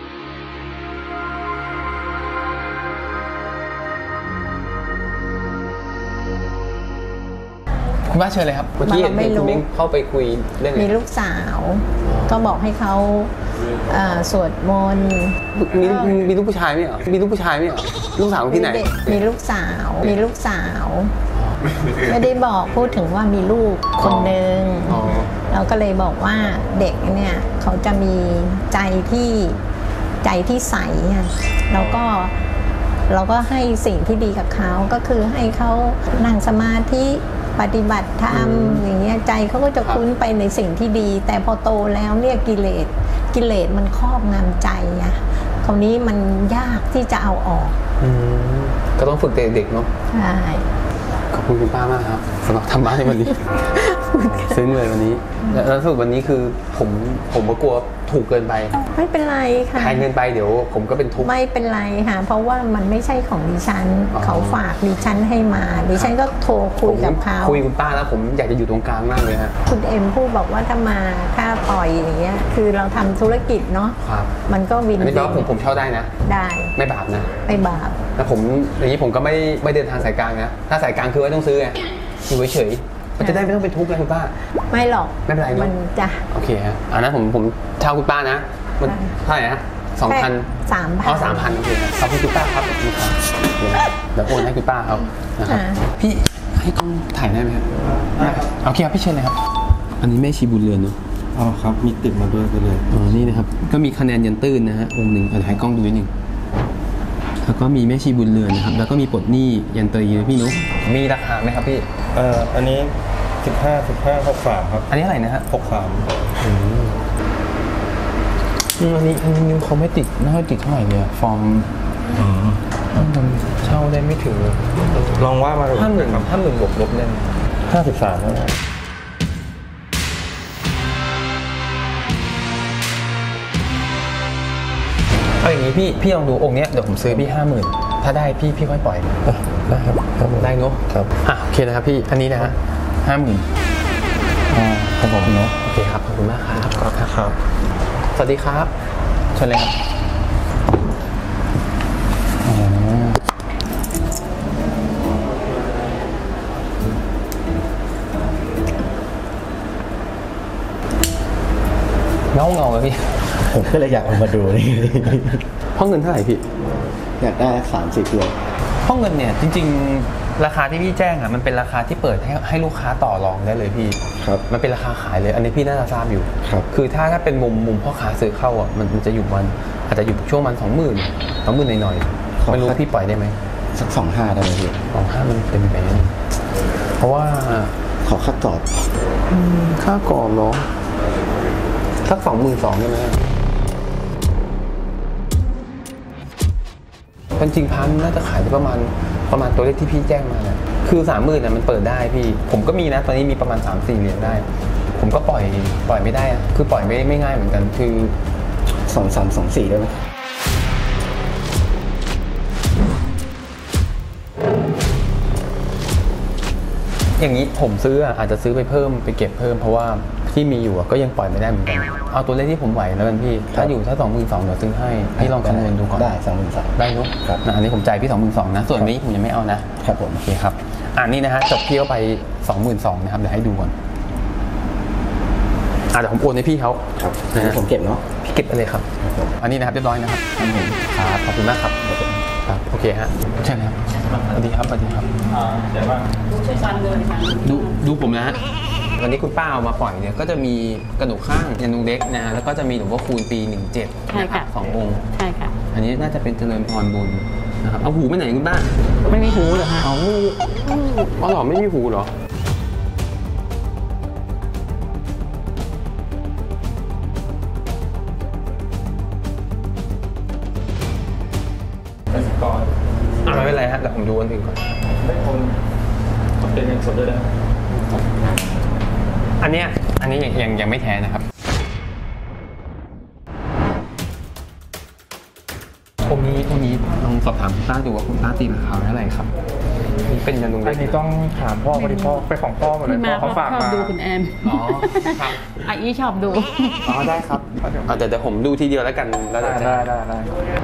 S1: คุณป้าเชิญเลยครับเมื่อกี้เห็น
S3: ไม่รู้
S1: คุณมิ้งเข้าไปคุยเรื่องอะไร
S3: มีลูกสาว ก็บอกให้เขาเอ่อสวดมนต์
S1: มีมีมีลูกผู้ชายไหมเหรอมีลูกผู้ชายไหมเหรอลูกสาวที่ไหน
S3: มีเด็กมีลูกสาว มีลูกสาว ไม่ได้บอกพูดถึงว่ามีลูกคนหนึ่ง
S1: อ๋อ
S3: เราก็เลยบอกว่าเด็กเนี่ยเขาจะมีใจที่ใจที่ใสอะแล้วก็เราก็ให้สิ่งที่ดีกับเขาก็คือให้เขานั่งสมาธิปฏิบัติธรรมอย่างเงี้ยใจเขาก็จะคุ้นไปในสิ่งที่ดี แต่พอโตแล้วเนี่ยกิเลสกิเลสมันครอบงำใจอะคราวนี้มันยากที่จะเอาออก
S1: อืมก็ต้องฝึกเด็กๆเนาะ
S3: ใช่
S1: ขอบคุณคุณป้ามากครับสำหรับธรรมะในวันนี้ ซึ้งเลยวันนี้ แล้วสรุปวันนี้คือผมผมก็กลัวถูกเกินไป
S3: ไม่เป็นไรค่ะ
S1: แพงเกินไปเดี๋ยวผมก็เป็นทุกข์
S3: ไม่เป็นไรค่ะ เพราะว่ามันไม่ใช่ของดิฉัน
S1: อ๋อ
S3: เขาฝากดิฉันให้มา ดิฉันก็โทรคุยกับเขา
S1: คุยกับคุณป้าแล้วผมอยากจะอยู่ตรงกลางมากเลยฮะ
S3: คุณเอ็มพูดบอกว่าถ้ามาถ้าปล่อยอย่างเงี้ยคือเราทำธุรกิจเนาะ
S1: ครับ
S3: มันก็วิน
S1: อันนี้แปลว่าผมผมเช่าได้นะ
S3: ได้
S1: ไม่บาปนะ
S3: ไม่บาป
S1: แต่ผมอย่างนี้ผมก็ไม่ไม่เดินทางสายกลางนะถ้าสายกลางคือว่าต้องซื้อไงอยู่เฉยๆมันจะได้ไม่ต้องเป็นทุกข์เลยคุณป้า
S3: ไม่หรอก
S1: ไม่เป็นไรเนอะ
S3: มันจะ
S1: โอเคฮะอันนั้นผมผมเช่าคุณป้านะมันเท่าไหร่ฮะสองพัน
S3: สามพัน
S1: อ๋อสามพันโอเคครับขอบคุณคุณป้าครับขอบคุณครับเดี๋ยวเดี๋ยวโอนให้คุณป้าเขานะครับ
S3: อ่า
S1: พี่ให้กล้องถ่ายได้ไหมครับได้โอเคครับพี่เชิญเลยครับ อันนี้แม่ชีบุญเรือนเนาะ
S6: อ๋อครับ มีติดมาด้วยไปเลย
S1: อ๋อนี่นะครับก็มีคะแนนยันตื้นนะฮะองค์หนึ่งเอาให้กล้องดูนิดหนึ่งแล้วก็มีแม่ชีบุญเรือนนะครับแล้วก็มีปลดหนี้ยันเตยนะพี่นุ๊กมีราคาไหมครับพี่
S6: เอ่อ อันนี้สิบห้า สิบห้า หกสามครับ
S1: อันนี้อะไรนะฮะ
S6: หกสาม
S1: อืมอันนี้อันนี้นิ้วเขาไม่ติดไม่ค่อยติดเท่าไหร่เลยอะฟอร์มมันเช่าได้ไม่ถึงเลย
S6: ลองว่ามาดู
S1: ห้าหมื่นห้าหมื่นบวกลบได้ไหม
S6: ห้าสิบสามแล้วนะ
S1: เอาอย่างนี้พี่พี่ลองดูองค์เนี้ยเดี๋ยวผมซื้อพี่ห้าหมื่นถ้าได้พี่พี่ค่อยปล่อย
S6: ได้ครับครับผม
S1: ได้เนอะ
S6: ครับ
S1: อ่ะโอเคนะครับพี่อันนี้นะฮะห้าหมื่น
S6: อ่าครับผม
S1: เนาะโอเคครับขอบคุณมากครับ
S6: ครับครับ
S1: สวัสดีครับเชิญเลยครับอ๋อเงาเงาเลยพี่
S7: ผมก็เลยอยากเอามาดูนี่
S1: ห้องเงินเท่าไหร่พี่
S7: อยากได้สามสิบเดือน
S1: ห้องเงินเนี่ยจริงๆราคาที่พี่แจ้งอ่ะมันเป็นราคาที่เปิดให้ให้ลูกค้าต่อรองได้เลยพี่
S7: ครับ
S1: มันเป็นราคาขายเลย อันนี้พี่น่าจะทราบอยู่
S7: ครับ
S1: คือถ้าถ้าเป็นมุมมุมพ่อค้าซื้อเข้าอ่ะมันมันจะอยู่มันอาจจะอยู่ช่วงมันสองหมื่นสองหมื่นหน่อยๆไม่รู้พี่ปล่อยได้ไหม
S7: สักสองห้าได้ไหมพี่
S1: สองห้ามันเต็มไปนิดนึงเพราะว่า
S7: ขอค่ากรอบ
S1: ค่ากรอบเนาะสักสองหมื่นสองได้ไหมจริงๆพันน่าจะขายได้ประมาณประมาณตัวเลขที่พี่แจ้งมาเนี่ยคือสามหมื่นเนี่ยมันเปิดได้พี่ ผมก็มีนะตอนนี้มีประมาณสามสี่เหรียญได้ ผมก็ปล่อยปล่อยไม่ได้อะคือปล่อยไม่ไม่ง่ายเหมือนกันคือ
S7: สองสามสองสี่ได้ไหม
S1: อย่างนี้ผมซื้ออ่ะอาจจะซื้อไปเพิ่มไปเก็บเพิ่มเพราะว่าที่มีอยู่อ่ะก็ยังปล่อยไม่ได้เหมือนกันเอาตัวเลขที่ผมไหวแล้วกันพี่ถ้าอยู่ถ้าสองหมื่นสองเดี๋ยวซื้อให้พี่ลองคำนวณดูก่อน
S7: ได้สองหมื่นสาม
S1: ได้เนอะ
S7: ครับ
S1: นะอันนี้ผมจ่ายพี่สองหมื่นสองนะส่วนนี้ผมยังไม่เอานะครับ
S7: ผม
S1: โอเคครับอ่านี่นะฮะจบพี่เข้าไปสองหมื่นสองนะครับเดี๋ยวให้ดูก่อนอ่าเดี๋ยวผมโอนให้พี่เขา
S7: ครับ
S1: นะฮะ
S7: ผมเก็บเนาะ
S1: พี่เก็บไปเลยครับ
S7: ครับผม
S1: อันนี้นะครับเรียบร้อยนะครับ
S7: ครับผม
S1: ครับขอบคุณมากครับครับโอเคฮะเชิญครับสวัสดีครับสวัสดีครับดูดูผมนะฮะวันนี้คุณป้าเอามาปล่อยเนี่ยก็จะมีกระดูกข้างยันนุงเด็กนะฮะแล้วก็จะมีหลวงพ่อคูณปีหนึ่งเจ็ด
S4: ใช่ค่ะ
S1: สององค์
S4: ใช่ค่ะ
S1: อันนี้น่าจะเป็นเจริญพรบุญนะครับเอาหูไปไหนคุณป้า
S4: ไม่มีหูเหรอคะ
S1: เอาไม่อ๋อเหรอไม่มีหูเหรออ่ะไม่เป็นไรฮะแต่ผมดูอันอื่นก่อน
S6: ได้คนเป็นเงินสดด้วยนะ
S1: ออันเนี้ยอันนี้ยังยังยังไม่แท้นะครับองค์นี้องค์นี้ลองสอบถามคุณป้าดูว่าคุณป้าตีราคาเท่าไหร่ครับนี่เป็นยันดุง
S6: อั
S1: เล็
S6: น
S1: ก
S6: นี้ต้องถามพ่อพอดีพ่อไปของพ่อหมดเลย
S4: พี่
S6: พ่
S4: มา
S6: อเขาฝาก
S4: ชอบ
S6: มา
S4: ดูคุณแอม
S1: อ๋อครับ
S4: อาอีชอบดู
S6: อ๋อได้ครับเดี๋ยว
S1: เอาเดี๋ยวเดี๋ยวผมดูทีเดียวแล้วกันแล้วเดี๋ยวจะ
S6: ได้ได้ได้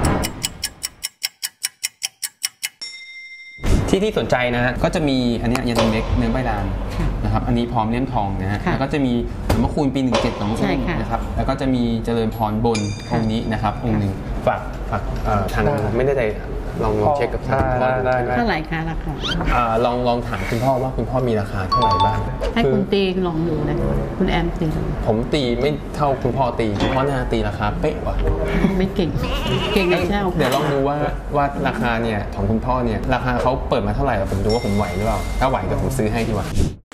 S1: ที่ที่สนใจนะฮะก็จะมีอันเนี้ยยันดุงเล็กเนื้อใบลานนะครับอันนี้พร้อมเลี่ยมทองนะฮะ
S4: ค่ะ
S1: แล้วก็จะมีหลวงพ่อคูณปีหนึ่งเจ็ดสอง
S4: ใช่
S1: องค์
S4: ค่ะ
S1: นะครับแล้วก็จะมีเจริญพรบนองค์นี้นะครับองค์หนึ่งฝากฝากเอ่อทางไม่ได้ใจลองลองเช็คกับทางคุณพ่อดู
S6: ได้ได้
S4: เท่าไหร่คะราคา
S1: อ่าลองลองถามคุณพ่อว่าคุณพ่อมีราคาเท่าไหร่บ้าง
S4: ให้
S1: คือ
S4: คุณตีลองดูนะคุณแอมตี
S1: ผมตีไม่เท่าคุณพ่อตีคุณพ่อน่าตีราคาเป๊ะว่ะ
S4: ไม่เก่ง เก่งในเช่า
S1: เดี๋ยวลองดูว่าว่าราคาเนี่ยของคุณพ่อเนี่ยราคาเขาเปิดมาเท่าไหร่ผมดูว่าผมไหวหรือเปล่าถ้าไหวเดี๋ยวผมซื้อให้ดีกว่า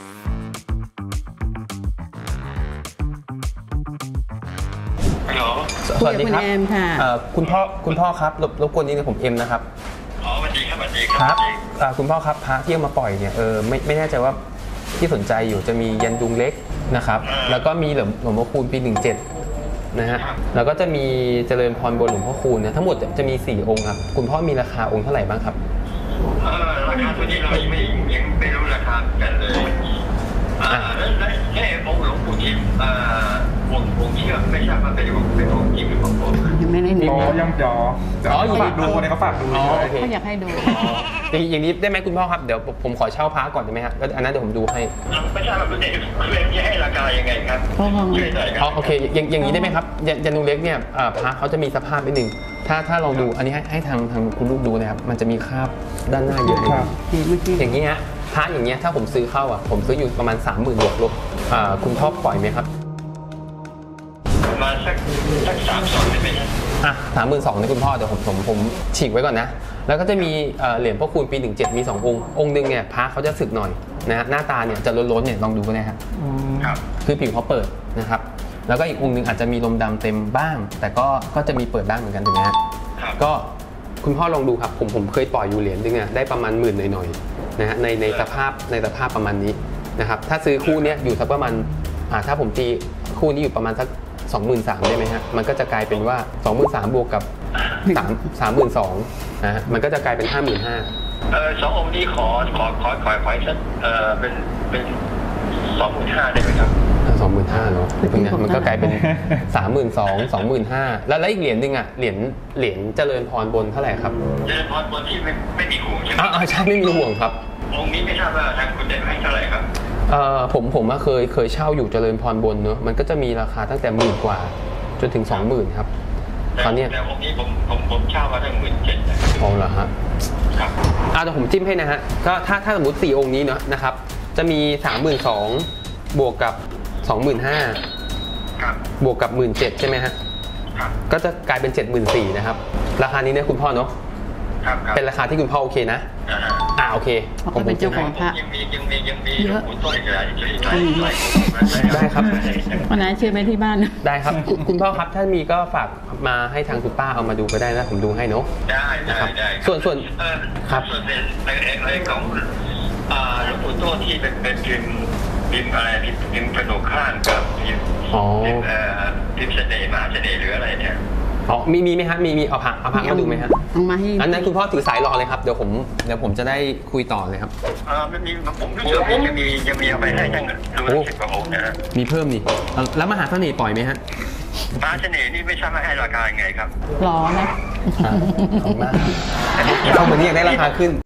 S2: ฮัลโหล
S1: สวัสดีครับ
S4: คุยกับคุณแอมค่ะ
S1: เอ่อคุณพ่อคุณพ่อครับรบรบกวนนิดนึงผมเอ็มนะครับ
S2: อ๋อสวัสดีครับสวัสดีค
S1: ค
S2: รั
S1: รับ บเอ่อคุณพ่อครับพระที่เอามาปล่อยเนี่ยเออไม่ไม่แน่ใจว่าที่สนใจอยู่จะมียันดุงเล็กนะครับแล้วก็มีหลวงหลวงพ่อคูณปีหนึ่งเจ็ดนะฮะแล้วก็จะมีเจริญพรบนหลวงพ่อคูณนะทั้งหมดจะมีสี่องค์ครับคุณพ่อมีราคาองค์เท่าไหร่บ้างครับ
S2: เออราคาตัวนี้เรายังไม่ยังไม่รู้ราคากันเลยอ่าแล้วแล้วแค่องค์หลวงปู่ทิมอ่าวงวงเชื่อมไม่ทราบว่าเป็นองค์เป็นองค์จริงหรือของผม
S4: ยังไม่ได้ดู
S6: อ๋อยังเดี๋ยวเดี๋ยว
S1: อ๋ออยู่
S6: เขาฝากดูคนนี้เขาฝากดู
S1: อ๋อ
S6: ด้วย
S1: โอเค
S4: เขาอยากให้ดู
S1: อย่างอย่างนี้ได้ไหมคุณพ่อครับเดี๋ยวผมขอเช่าพระก่อนได้ไหมฮะแล้วอันนั้นเดี๋ยวผมดูให้
S2: ไม่ทราบว่าคุณเอกคุณเอกจะให้ราคายังไงครับ
S4: เขาคง
S2: ช่วยหน่อยครั
S1: อ๋อบ โอเคอย่างอย่างนี้ได้ไหมครับยันยันดุงเล็กเนี่ยอ่าพระเขาจะมีสภาพนิดนึงถ้าถ้าลองดูอันนี้ให้ให้ทางทางคุณลูกดูนะครับมันจะมีคราบด้านหน้าเยอะเลย
S6: ครับ
S4: เห็นเมื่อกี้
S1: อย่างนี้ฮะพระอย่างเงี้ยถ้าผมซื้อเข้าอ่ะผมซื้ออยู่ประมาณ สามหมื่น บวกลบอ่าคุณพ่อปล่อยไหมครับ
S2: ประมาณสักสักสามสองได้ไหมครับ
S1: อ่ะสามหมื่นสองนะคุณพ่อเดี๋ยวผมผมผมฉีกไว้ก่อนนะแล้วก็จะมีเอ่อเหรียญพ่อคูณปีหนึ่งเจ็ดมีสององค์องค์หนึงเนี่ยพระเขาจะสึกหน่อยนะฮะหน้าตาเนี่ยจะล้นๆเนี่ยลองดูกันนะครับ
S2: ครับ
S1: คือผิวเขาเปิดนะครับแล้วก็อีกองค์หนึงอาจจะมีลมดำเต็มบ้าง แต่ก็ก็จะมีเปิดบ้างเหมือนกันถูกไหมฮะ
S2: ครับ
S1: ก็คุณพ่อลองดูครับผมผมเคยปล่อยอยู่เหรียญนึงอ่ะได้ประมาณหมื่นหน่อยๆนะฮะในในสภาพในสภาพประมาณนี้นะครับถ้าซื้อคู่เนี้ยอยู่สักประมาณอ่าถ้าผมตีคู่นี้อยู่ประมาณสัก สองหมื่นสามพัน ได้ไหมฮะมันก็จะกลายเป็นว่า สองหมื่นสามพัน บวกกับสาม สามหมื่นสองพัน นะฮะมันก็จะกลายเป็น ห้าหมื่นห้าพัน
S2: เออสององค์นี้ขอขอขอขอขอสักเออเป็นเป็นสองหมื่นห้าได้ไหมครับ
S1: สองหมื่นห้าเนาะเดี๋ยวเพิ่งนะมันก็กลายเป็น สามหมื่นสองพัน สองหมื่นห้าพัน แล้วแล้วอีกเหรียญหนึงอ่ะเหรียญเหรียญเจริญพรบนเท่าไหร่ครับ
S2: เจริญพรบนที่ไม่ไม่มีห่วงใช่ไหม
S1: อ๋อใช่ไม่มีห่วงครับ
S2: องค์นี้ไม่ทราบว่าทางคุณได้ให้เท่าไหร่ครับ
S1: เอ่อผมผมอะเคยเคยเช่าอยู่เจริญพรบนเนอะมันก็จะมีราคาตั้งแต่หมื่นกว่าจนถึง สองหมื่น ครับ
S2: แต่
S1: ตอนเนี้ย
S2: แต่องค์นี้ผมผมผมเช่ามาตั้งหมื่นเจ็ด
S1: อ๋อเหรอฮะ
S2: ครับ
S1: อ่าเดี๋ยวผมจิ้มให้นะฮะก็ถ้าถ้าสมมติสี่องค์นี้เนาะนะครับจะมี สามหมื่นสองพัน บวกกับ สองหมื่นห้าพัน
S2: ครับ
S1: บวกกับ หนึ่งหมื่นเจ็ดพัน ใช่ไหมฮะ
S2: ครับ
S1: ก็จะกลายเป็น เจ็ดหมื่นสี่พัน นะครับราคานี้เนี่ยคุณพ่อเนาะ
S2: ครับครับ
S1: เป็นราคาที่คุณพ่อโอเคนะ
S2: อ่า
S1: อ่าโอเค
S4: เขาก็เป็นเจ้าของ พระ
S2: ยังมียังมียังมี
S4: เยอะ
S2: หลวงปู่ต้อยกับอีกหลายหลายหลาย
S1: ได้ครับ
S4: วันไหนเชิญไปที่บ้านนะ
S1: ได้ครับคุณคุณพ่อครับถ้ามีก็ฝากมาให้ทางคุณป้าเอามาดูก็ได้นะผมดูให้เนาะ
S2: ได้ได้
S1: ครับ
S2: ได้
S1: ส่วนส่วน
S2: เออ
S1: ครับ
S2: ส่วนเป็นในในของอ่าหลวงปู่โต้ที่เป็นเป็นพิมพ์พิมพ์อะไรพิมพ์พิมพ์กระดูกข้างกับพิมพ์
S1: อ๋อ
S2: พิมพ์เอ่อพิมพ์เสน่ห์มหาเสน่ห์หรืออะไรเนี่ย
S1: อ๋อมีมีไหมฮะมีมีเอาผักเอาผักมาดูไหมฮะ
S4: เอามาให้
S1: อันนั้นคุณพ่อถือสายรอเลยครับเดี๋ยวผมเดี๋ยวผมจะได้คุยต่อเลยครับ
S2: เออมันมีผมรู้สึกว่ายังมียังมีเอาไปให้ตั้งดูละสิบกว่าองค์นะฮะ
S1: มีเพิ่มนี่เอาแล้วมหาเสน่ห์ปล่อยไหมฮะ
S2: มหาเสน่ห์นี่ไม่ทราบว่าให้ราคายังไงครับ
S4: รอนะ
S1: ครับขอบคุณมากเข้ามานี่อยากได้ราคาขึ้น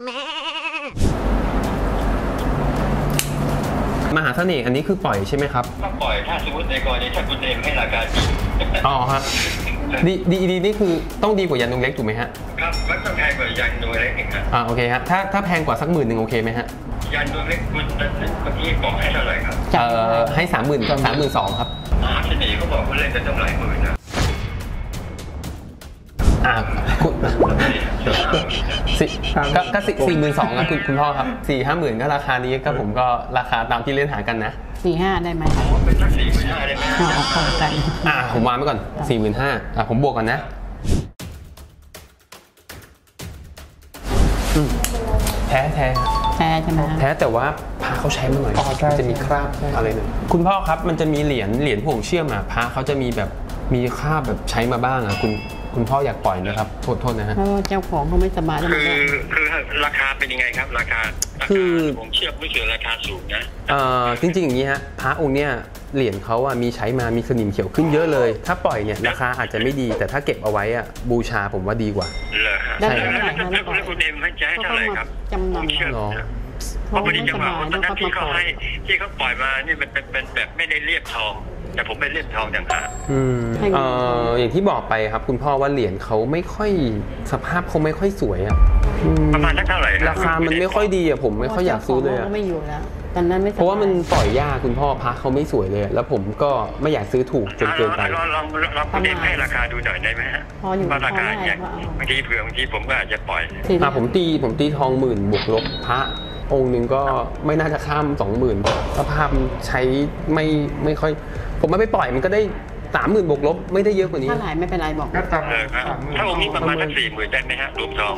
S1: มหาเสน่ห์อันนี้คือปล่อยใช่ไหมครับ
S2: ก็ปล่อยถ้าสมมติในกรณีถ้าคุณเองให้ราคาดี
S1: อ๋อครับดีดีดีนี่คือต้องดีกว่ายันดุงเล็กถูกไหมฮะ
S2: ครับมันต้องแพงกว่ายันดูเล็กอีกครับ
S1: อ่าโอเคฮะถ้าถ้าแพงกว่าสักหมื่นหนึ่งโอเคไหมฮะ
S2: ยันดูเล็กคุณเมื่อกี้บอกให้เท่าไหร่ครับ
S1: เอ่อให้สามหมื่นสามหมื่นสองครับ
S2: มหาเสน่ห์เขาบอกว่าเล่นกันต้องหลายหมื่นนะ
S1: อ่าคุณสิก็ก็สี่สี่หมื่นสองนะคุณคุณพ่อครับสี่ห้าหมื่นก็ราคานี้ก็ผมก็ราคาตามที่เล่นหากันนะ
S4: สี่ห้าได้ไหม
S2: ผมเป็นสักสี่หมื่นห้าได้ไหม
S4: เอาเอาเข้ากัน
S1: อ่าผมวางไว้ก่อนสี่หมื่นห้าอ่าผมบวกก่อนนะอืมแท้แท้
S4: แพ้ใช่ไหม
S1: แท้แต่ว่าพระเขาใช้มาหน่อย
S6: อ๋อใช่
S1: จะมีคราบ
S6: ใช่
S1: อะไรหน่อยคุณพ่อครับมันจะมีเหรียญเหรียญห่วงเชื่อมอ่ะพระเขาจะมีแบบมีคราบแบบใช้มาบ้างอ่ะคุณคุณพ่ออยากปล่อยไหมครับโทษโทษนะฮะ
S4: เพราะว่าเจ้าของเขาไม่สบายแล้ว
S2: คื
S4: มัน
S2: อ
S4: ก็
S2: คือราคาเป็นยังไงครับ ราคารา
S1: คื
S2: คา
S1: อ
S2: ผมเชื่อไม่เชื่อราคาสูงนะ
S1: เอ่อจริงๆอย่างนี้ฮะพระองค์เนี้ยเหรียญเขาอะมีใช้มามีสนิมเขียวขึ้นเยอะเลย ถ้าปล่อยเนี่ยราคาอาจจะไม่ดี แต่ถ้าเก็บเอาไว้อะบูชาผมว่าดีกว่า
S2: เหรอฮะ
S4: ได้
S1: ใช่
S4: เท่าไหร่คะ
S2: แล้
S4: แล้ว วก็
S2: แล้วคุณเอ็มให้ใจให้เท่าไหร่ครับ
S4: จำนำ
S2: ผมเชื่อ
S1: เหรอ
S2: เพราะพอดีจังหวะ
S4: เขา
S2: ว่า
S4: ไม่
S2: ตอน
S4: สบาย
S2: นั้นที่เขา
S4: เขามาปล่อย
S2: ให้ที่เขาปล่อยมานี่มันเป็นเป็นแบบไม่ได้เรียบทอง แต่ผมไปเรียบทองอย่างหาก
S1: อืม
S4: ให้เงิน
S1: เอ่ออย่างที่บอกไปครับคุณพ่อว่าเหรียญเขาไม่ค่อยสภาพเขาไม่ค่อยสวยอะอืม
S2: ประมาณสักเท่าไหร่คบ
S1: ราคามันไม่ค่อยดีอะผมไม่ค่อยอยากซื้อเลย
S4: จ้ขง
S1: อะ
S4: ก็ไม่อยู่แล้วตอนนั้นไม่สบย
S1: เพราะว่ามันปล่อยยากคุณพ่อพระเขาไม่สวยเลยอะแล้วผมก็ไม่อยากซื้อถูกจนเกินไป
S2: ลองลองลองลองคุณเอ็มให้ราคาดูหน่อยได้ไหมฮะ
S4: พออยู่
S2: ว่าราคาเนี่ย
S4: พอได้
S2: บางทีเผื่อบางทีผมก็อาจจะปล่อย
S4: สี่
S1: อ่ะผมตีผมตีทองหมื่นบวกลบพระองค์หนึ่งก็ไม่น่าจะข้ามสองหมื่นสภาพใช้ไม่ไม่ค่อย ผมไม่ไปปล่อยมันก็ได้สามหมื่นบวกลบไม่ได้เยอะกว่านี้
S4: ถ้าหลายไม่เป็นไรบอก
S6: ก็ตาม
S2: เออครับถ้าองค์นี้ประมาณสักสี่หมื่นได้ไหมฮะรวมทอง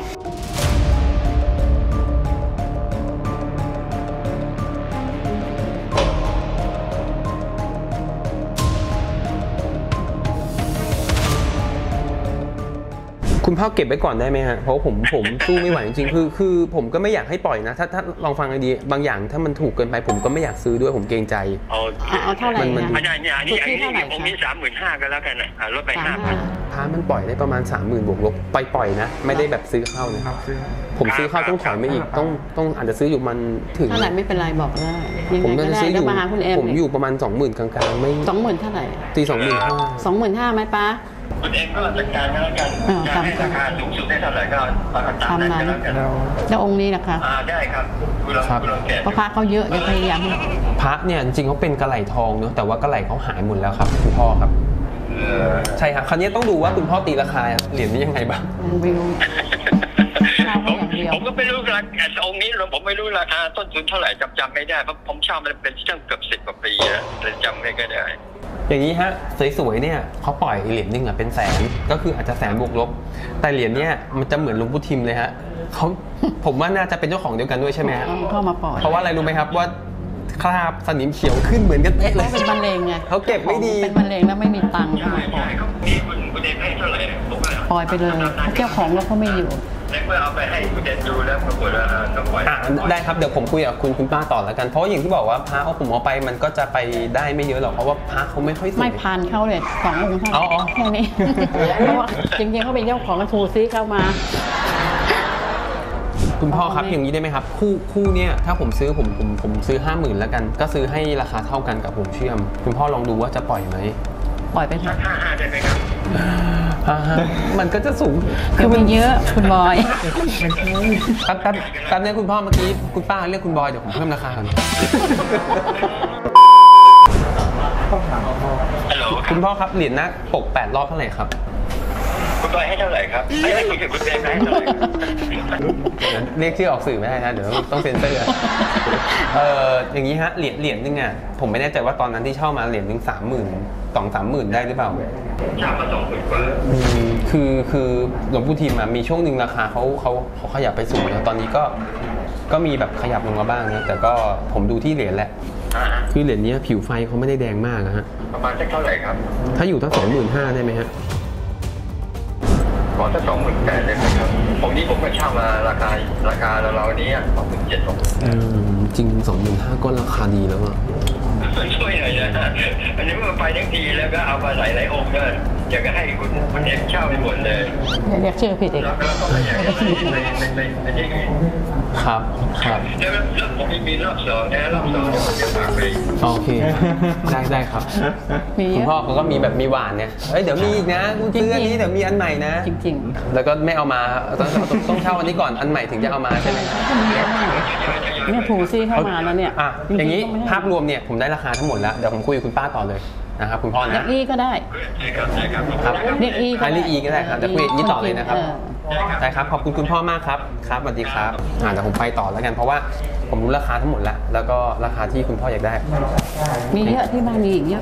S1: คุณพ่อเก็บไว้ก่อนได้ไหมฮะเพราะผมผมสู้ไม่ไหวจริงๆคือคือผมก็ไม่อยากให้ปล่อยนะถ้าถ้าลองฟังให้ดีบางอย่างถ้ามันถูกเกินไปผมก็ไม่อยากซื้อด้วยผมเกรงใจ
S2: เอา
S4: เอาเอาเท่าไหร่
S1: มันมัน
S4: นะ
S2: อันนี้เนี่ยอันนี้
S4: สุด
S2: อัน
S4: ที่
S2: นี้
S4: เท่าไหร่
S2: องค์นี้
S4: คะ
S2: สามหมื่นห้ากันแล้วกันนะอ่ะลดไป
S4: สา
S2: ห้าม พั
S4: ห้าน
S1: พระมันปล่อยได้ประมาณสามหมื่นบวกลบไปปล่อยนะ ไม่ได้แบบซื้อเข้านะ
S6: นับซื้อ
S1: ผมซื้อเข้าต้องถอยไม่อีกต้องต้องอาจจะซื้ออยู่มันถึง
S4: เท่าไหร่ไม่เป็นไรบอกได้ยัง
S1: ผม
S4: ไง
S1: น่า
S4: ก็
S1: จะ
S4: ได้
S1: ซื้ออ
S4: เดี๋ยว
S1: ยู่
S4: มาหาคุณเอ็ม
S1: ผมอยู่ประมาณสองหมื่นกลางๆไม่
S4: สองหมื่นเท่าไหร่
S1: ตีสองหมื่นห้า
S4: สองหมื่นห้าไหมป้า
S2: คุณเองก็จัดการกันแล้วกัน
S4: เออ
S2: จะ
S4: ครับ
S2: ให้ราคาสูงสุดได้เท่าไหร่ก็เอาตามนั้นกันแล้วกัน
S6: เรา
S4: แล้วองค์นี้นะคะ
S2: อ่าได้ครับคุณลองคุณลองแกะ
S4: เพราะพระเขาเยอะเดี๋ยวพยายามให้
S1: พระเนี่ยจริงๆเขาเป็นกระไหลทองเนอะแต่ว่ากระไหลเขาหายหมดแล้วครับคุณพ่อครับ
S2: เออ
S1: ใช่ครับคราวนี้ต้องดูว่าคุณพ่อตีราคาเหรียญนี้ยังไงบ้าง
S4: ยังไม่รู้
S2: ผมผมก็ไม่รู้ราคาองค์นี้ผมไม่รู้ราคาต้นทุนเท่าไหร่จำจำไม่ได้เพราะผมเช่ามันเป็นช่างเกือบสิบกว่าปีแล้วเลยจำไม่ก็ได้
S1: อย่างนี้ฮะสวยๆเนี่ยเขาปล่อยเหรียญหนึงอ่ะเป็นแสนก็คืออาจจะแสนบวกลบ แต่เหรียญเนี่ยมันจะเหมือนหลวงปู่ทิมเลยฮะเขาผมว่าน่าจะเป็นเจ้าของเดียวกันด้วยใช่ไหมฮะ
S4: เอาเข้ามาปล่อย
S1: เพราะว่าอะไรรู้ไหมครับว่าคราบสนิมเขียวขึ้นเหมือนกันเป๊ะเล
S4: เขา
S1: ย
S4: เป็นมะเร็งไง
S1: เขาเก็บไม่ดี
S4: เป็นมะเร็งแล้วไม่มีตังค์เข้า
S2: ใช่
S4: มาปล่
S2: ใช่
S4: อย
S2: เขามีคุณคุณเองให้เท่าไหร่ผมว่า
S4: ปล่อยไปเลยเจ้าของแล้วเขาไม่อยู่
S2: ในเมื่อเอาไปให้คุณเดนดูแล้วปรากฏว่าเออต้องปล่อย
S1: อ่ะได้ครับเดี๋ยวผมคุยกับคุณคุณป้าต่อแล้วกันเพราะอย่างที่บอกว่าพระเอาผมเอาไปมันก็จะไปได้ไม่เยอะหรอกเพราะว่าพระเขาไม่ค่อยสวย
S4: ไม่พันเขาเลยสององค์เท่า
S1: อ๋ออ๋อ
S4: แค่นี้ เพราะว่าจริงๆเขาเป็นเจ้าของกระทูซีเข้ามา
S1: คุณพ่อครับอย่างนี้ได้ไหมครับ คู่คู่เนี่ยถ้าผมซื้อผมผมผมซื้อห้าหมื่นแล้วกัน ก็ซื้อให้ราคาเท่ากันกับผมเชื่อม คุณพ่อลองดูว่าจะปล่อยไหม
S4: ปล่อยไปเถ
S2: สั
S4: อะ
S2: กห้าห้าได้ไหมครับ
S1: อ่าฮะมันก็จะสูง
S4: คือมันเยอะคุณบอย
S1: แป๊บแป๊บแป๊บเนี่ยคุณพ่อเมื่อกี้คุณป้าเรียกคุณบอยเดี๋ยวผมเพิ่มราคาก่อน
S6: ต้องถามพ่อ
S2: ฮัลโหลครั
S1: คุ
S2: บ
S1: ณพ่อครับเหรียญหน้าปกแปดรอบเท่าไหร่ครับ
S2: คุณบอยให้เท่าไหร่ครับให้ให้คุยกับคุณเดนให้เท่าไหร่ครับ
S1: เรียกชื่อออกสื่อไม่ได้นะเดี๋ยวต้องเซ็นเซอร์เอออย่างนี้ฮะเหรียญเหรียญนึงอ่ะผมไม่แน่ใจว่าตอนนั้นที่เช่ามาเหรียญนึงสามหมื่นสองสามหมื่นได้หรือเปล่า
S2: ชามาสองหมื่นกว่า
S1: อืมคือคือหลวงปู่ทิมอ่ะมีช่วงหนึ่งราคาเขาเขาเขาขยับไปสูงแล้วตอนนี้ก็ก็มีแบบขยับลงมาบ้างนะแต่ก็ผมดูที่เหรียญแหละ
S2: อ่าฮะ
S1: คือเหรียญนี้ผิวไฟเขาไม่ได้แดงมากนะฮะ
S2: ประมาณสักเท่าไหร่ครับ
S1: ถ้าอยู่ตั้งสองหมื่นห้าได้ไหมฮะ
S2: ขอสักสองหมื่นแปดได้ไหมครับผมนี้ผมก็เช่ามาราคาราคาเราๆนี้สองหมื่นเจ็ดสอง
S1: อืมจริงสองหมื่นห้าก็ราคาดีแล้วอ่ะ
S2: ช่วยหน่อยนะอันนี้เมื่อไปทั้งทีแล้วก็เอามาหลายหลายองค์ก็อยากจะให้คุณคุณเอ็มเช่าไปหมดเลย
S4: เรียกชื่อผิดอีก
S2: แล้วก็ไม่อยากจะไปไปไปไปที่อื่น
S1: ครับครับ
S2: แล้วแล้วผมมีรอบสองนะรอบสองเนี่ยผมจะฝากไป
S1: โอเค ได้ได้ครับ
S4: มีเย
S1: คุณ
S4: อะ
S1: พ่อเขาก็มีแบบมีหวานเนี่ยเฮ้ยเดี๋ยวมีอีกนะกูซื้ออันนี้เดี๋ยวมีอันใหม่นะ
S4: จริง
S1: แล้วก็ไม่เอามาต้องต้องเช่าอันนี้ก่อนอันใหม่ถึงจะเอามาใช่ไหม
S4: ๆเนี่ยถูซี่เข้ามาแล้วเนี่ย
S1: อ่ะอย่างนี้ภาพรวมเนี่ยผมได้ราคาทั้งหมดแล้วเดี๋ยวผมคุยกับคุณป้าต่อเลยนะครับคุณพ่อ
S4: เรีย
S1: นะ
S4: กอีก็ได้
S2: ใช่ครับใช่ครับ
S1: ครับ
S4: เรียกอีก็
S1: ให้เรียกอีก็ได้ครับเดี๋ยวคุยอย่างนี้ต่อเลยนะครับ
S4: ออ
S1: ได้ครับขอบคุณคุณพ่อมากครับครับสวัสดีครับอ่าเดี๋ยวผมไปต่อแล้วกันเพราะว่าผมรู้ราคาทั้งหมดแล้วแล้วก็ราคาที่คุณพ่ออยากได้
S4: มีเยอะที่บ้านมีอีกเยอะ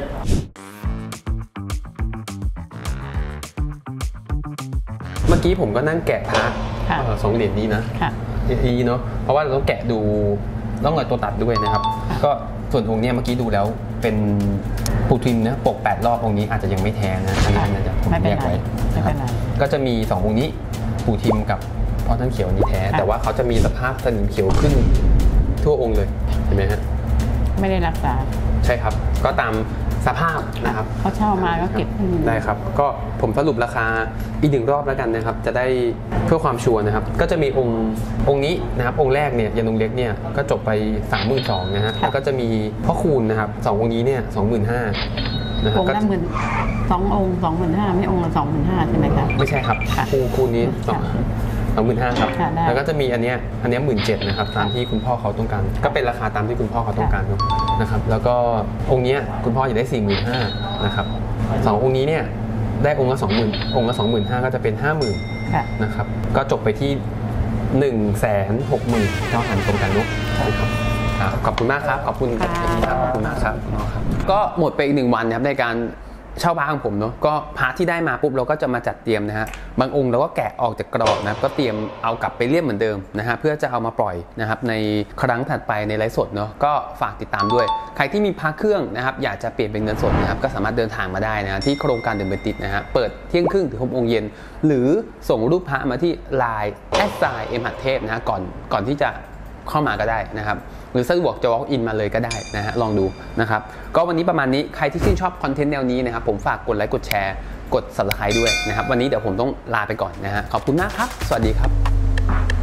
S1: เมื่อกี้ผมก็นั่งแกะพระ
S4: ค่ะ
S1: เอ่อสองเหรียญนี้นะ
S4: ค่ะ
S1: อีเนาะเพราะว่าเราต้องแกะดูร่องรอยตัวตัดด้วยนะครับก็ส่วนองค์เนี้ยเมื่อกี้ดูแล้วเป็นปูทิมนะปกแปดรอบองค์นี้อาจจะยังไม่แท้นะอันนี้น่าจะผมแยกไว้นะครับก็จะมีสององค์นี้ปูทิมกับพ่อท่านเขียวนี้แท้แต่ว่าเขาจะมีสภาพสนิมเขียวขึ้นทั่วองค์เลยเห็นไหมฮะ
S4: ไม่ได้รักษา
S1: ใช่ครับก็ตามสภาพนะครับ
S4: เขาเช่ามาก็เก็บ
S1: ได้ครับก็ผมสรุปราคาอีกหนึ่งรอบแล้วกันนะครับจะได้เพื่อความชัวร์นะครับก็จะมีองค์องค์นี้นะครับองค์แรกเนี่ยยันองค์เล็กเนี่ยก็จบไป สามหมื่นสองพัน นะฮะแล้วก็จะมีพ่อคูณนะครับสององค์นี้เนี่ย สองหมื่นห้าพัน นะครับ
S4: องค์ละหมื่นสององค์ สองหมื่นห้าพัน ไม่องค์ละ สองหมื่นห้าพัน ใช่ไหมครับ
S1: ไม่ใช่ครับคูณคูณนี้สองสองหมื่นห้าครับแล้วก็จะมีอันเนี้ยอันเนี้ยหมื่นเจ็ดนะครับตามที่คุณพ่อเขาต้องการก็เป็นราคาตามที่คุณพ่อเขาต้องการนะครับแล้วก็องค์เนี้ยคุณพ่ออยากได้สี่หมื่นห้านะครับสององค์นี้เนี่ยได้องค์ละสองหมื่นองค์ละสองหมื่นห้าก็จะเป็นห้าหมื่นนะครับก็จบไปที่หนึ่งแสนหกหมื่นเก้าพันตรงกันนุ๊กครับขอบคุณมากครับขอบคุณครับขอบคุณมากครับก็หมดไปอีกหนึ่งวันนะครับในการเช่าพระของผมเนาะก็พระที่ได้มาปุ๊บเราก็จะมาจัดเตรียมนะฮะบางองค์เราก็แกะออกจากกรอบนะครับก็เตรียมเอากลับไปเลี่ยมเหมือนเดิมนะฮะเพื่อจะเอามาปล่อยนะครับในครั้งถัดไปในไลฟ์สดเนาะก็ฝากติดตามด้วยใครที่มีพระเครื่องนะครับอยากจะเปลี่ยนเป็นเงินสดนะครับก็สามารถเดินทางมาได้นะที่โครงการเดินไปติดนะฮะเปิดเที่ยงครึ่งถึงหกโมงเย็นหรือส่งรูปพระมาที่ ไลน์ แอท ไซน์ เอ็ม หัทเทพนะฮะก่อนก่อนที่จะเข้ามาก็ได้นะครับหรือสะดวกจะ walk in มาเลยก็ได้นะฮะลองดูนะครับก็วันนี้ประมาณนี้ใครที่ชื่นชอบคอนเทนต์แนวนี้นะครับผมฝากกดไลค์กดแชร์กด ซับสไครบ์ ด้วยนะครับวันนี้เดี๋ยวผมต้องลาไปก่อนนะฮะขอบคุณมากครับสวัสดีครับ